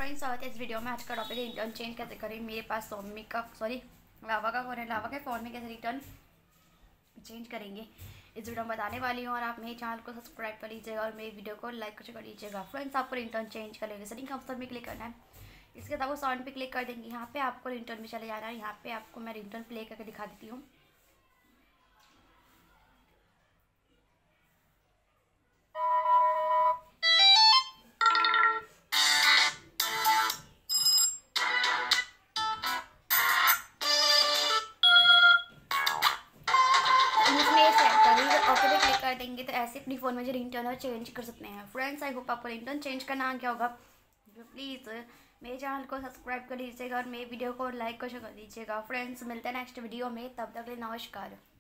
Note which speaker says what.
Speaker 1: Friends, स्वागत है इस वीडियो में। आज का टॉपिक है रिटर्न चेंज कैसे करें। मेरे पास सोमी का लावा का फ़ोन है। लावा के फ़ोन में कैसे रिटर्न चेंज करेंगे इस वीडियो में बताने वाली हूँ। और आप मेरे चैनल को सब्सक्राइब कर लीजिएगा और मेरी वीडियो को लाइक कर लीजिएगा। फ्रेंड्स, आपको रिटर्न चेंज कर लेंगे सेटिंग ऑप्शन में क्लिक करना है। इसके बाद वो साउंड पे क्लिक कर देंगे। यहाँ पे आपको रिटर्न में चले जाना है। यहाँ पे आपको मैं रिटर्न प्ले करके दिखा देती हूँ। ओके पे क्लिक कर देंगे तो ऐसे अपनी फ़ोन में जो रिंगटोन है चेंज कर सकते हैं। फ्रेंड्स, आई होप आपको रिंगटोन चेंज करना आ गया होगा। प्लीज़ मेरे चैनल को सब्सक्राइब कर लीजिएगा और मेरे वीडियो को लाइक कर दीजिएगा। फ्रेंड्स, मिलते हैं नेक्स्ट वीडियो में, तब तक के लिए नमस्कार।